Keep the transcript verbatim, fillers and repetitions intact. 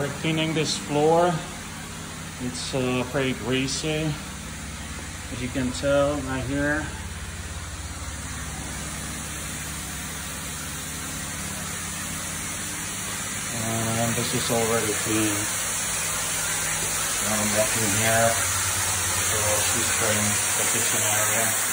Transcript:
We're cleaning this floor. It's uh, pretty greasy, as you can tell right here. And this is already clean. So I'm walking here. So she's spraying the kitchen area.